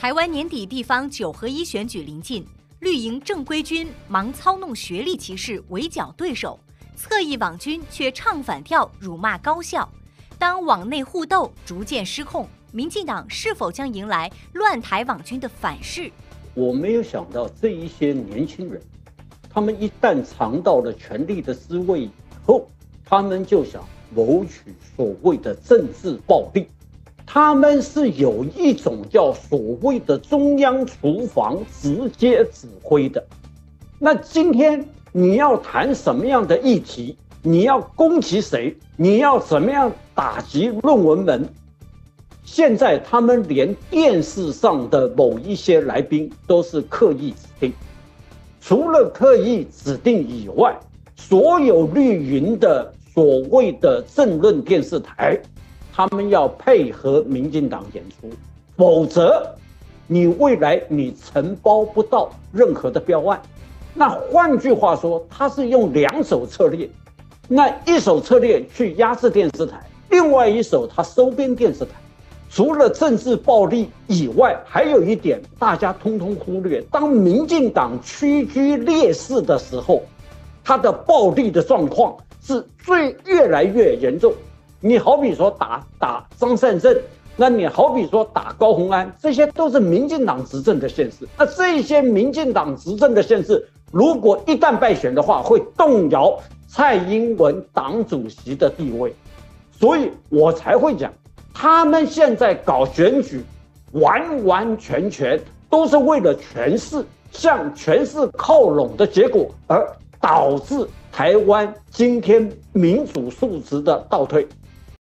台湾年底地方9合1选举临近，绿营正规军忙操弄学历歧视围剿对手，侧翼网军却唱反调辱骂高校。当网内互斗逐渐失控，民进党是否将迎来乱台网军的反噬？ 我没有想到这一些年轻人，他们一旦尝到了权力的滋味以后，他们就想谋取所谓的政治暴利。他们是有一种叫所谓的中央厨房直接指挥的。那今天你要谈什么样的议题，你要攻击谁，你要怎么样打击论文门，现在他们连电视上的某一些来宾都是刻意指定。除了刻意指定以外，所有绿营的所谓的政论电视台，他们要配合民进党演出，否则你未来你承包不到任何的标案。那换句话说，他是用2手策略，那一手策略去压制电视台，另外一手他收编电视台。除了政治暴力以外，还有一点大家通通忽略，当民进党屈居劣势的时候，他的暴力的状况是越来越严重。你好比说打张善政，那你好比说打高虹安，这些都是民进党执政的县市。那这些民进党执政的县市，如果一旦败选的话，会动摇蔡英文党主席的地位。所以我才会讲，他们现在搞选举，完完全全都是为了权势，向权势靠拢的结果，而导致台湾今天民主素质的倒退。